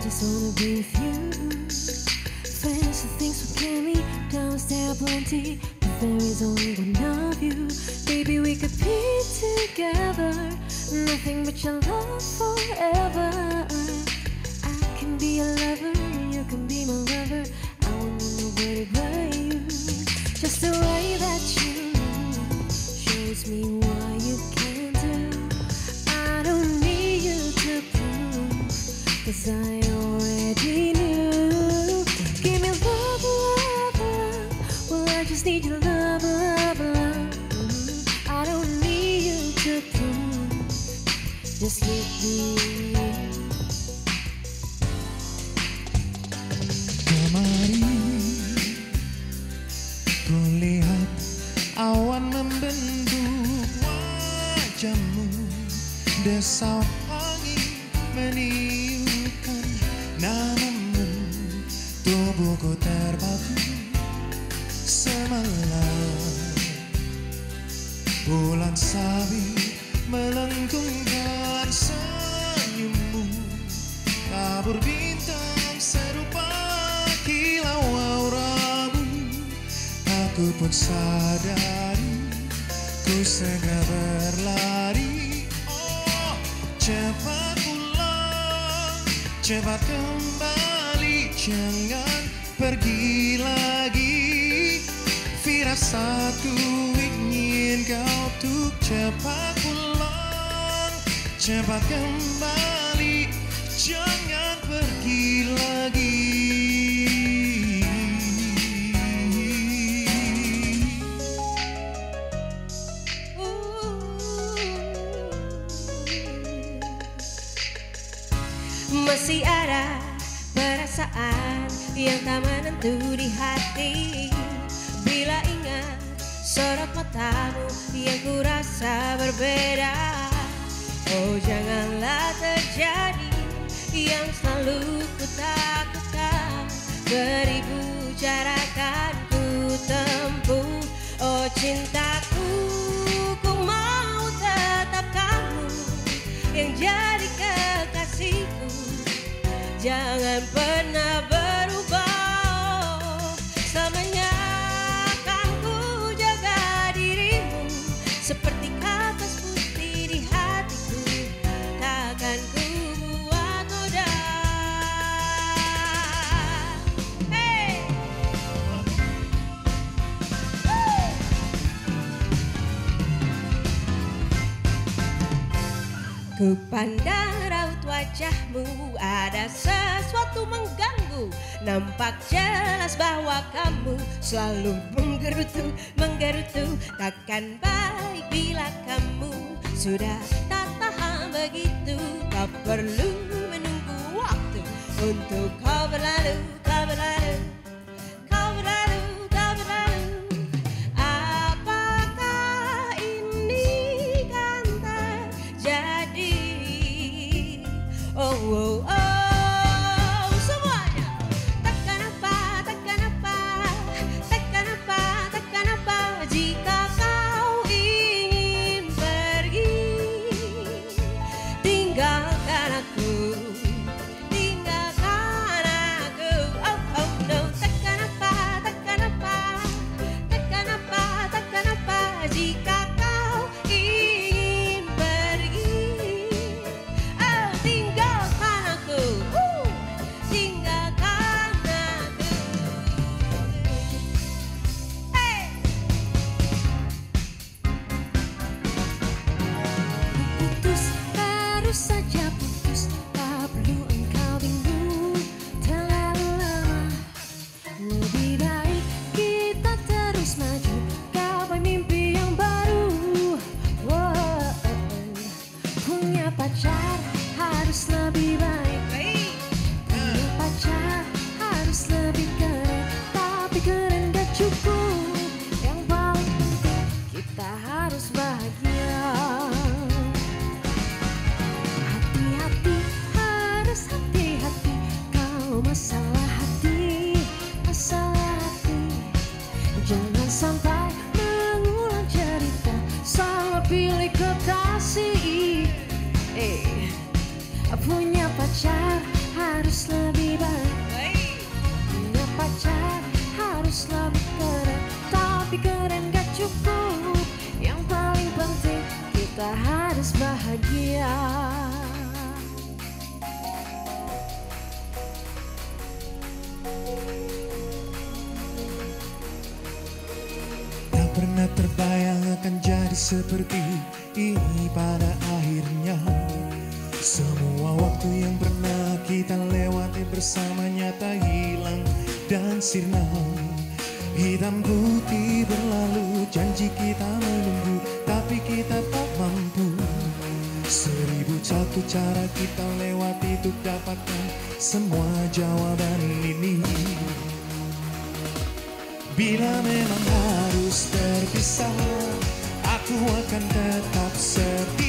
just wanna be with you. Friends and things will carry me down, there are plenty, but there is only one of you. Baby, we could be together, nothing but your love forever. I can be your lover, you can be my lover. I won't need nobody but you. Just the way that you move shows me what you can do. I don't need you to prove, 'cause I already knew. Give me love, love, love. Well, I just need your love, love, love. I don't need you to prove, just let me. Kemarin kulihat awan membentuk wajahmu, desau angin meniupkan namamu. Tubuhku terpaku semalam, bulan sabit melengkungkan senyummu. Tabur bintang serupa kilau auramu. Aku pun sadari, ku segera berlari. Oh, cepat pulang, cepat kembali, jangan pergi lagi. Firasatku ingin kau tuh cepat pulang, cepat kembali, jangan pergi lagi. Masih ada perasaan yang tak menentu di hati, bila ingat sorot matamu yang ku rasa berbeda. Oh, janganlah terjadi yang selalu ku takutkan. Beribu cara kan ku tempuh. Oh cintaku, ku mau tetap kamu yang jadi kekasihku. Jangan pernah berubah, oh, selamanya akan ku jaga dirimu. Seperti kapas putih di hatiku, takkan ku buat noda. Hey! Ku pandang raut wajahmu, ada sesuatu mengganggu. Nampak jelas bahwa kamu selalu menggerutu. Takkan baik bila kamu sudah tak tahan begitu. Kau perlu menunggu waktu untuk kau berlalu, kau berlalu, kau berlalu, kau berlalu. Apakah ini kan terjadi? Oh, oh, oh, semuanya. Takkan apa, takkan apa, takkan apa, takkan apa, jika kau ingin pergi, tinggalkan aku, tinggalkan aku. Oh, oh, no. Takkan apa, takkan apa, takkan apa, takkan apa, jika kau ingin pergi. Oh, tinggalkan aku, tinggalkan aku. Hey! Putus, terus saja putus, tak perlu engkau bingung terlalu lama. Lebih baik kita terus maju, gapai mimpi yang baru. Wow. Punya pacar harus lebih baik, punya pacar harus lebih keren. Tapi keren gak cukup, yang paling penting kita harus bahagia. Hati-hati, harus hati-hati, kalau masalah hati, masalah hati. Jangan sampai mengulang cerita, salah pilih kekasih. Punya pacar harus lebih saja. Tak pernah terbayang akan jadi seperti ini pada akhirnya. Semua waktu yang pernah kita lewati bersamanya tak hilang dan sirna. Hitam putih berlalu, janji kita menunggu, tapi kita tak mampu. 1001 cara kita lewati untuk dapatkan semua jawaban ini. Bila memang harus terpisah, aku akan tetap setia.